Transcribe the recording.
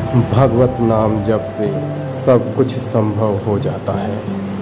भगवत नाम जप से सब कुछ संभव हो जाता है।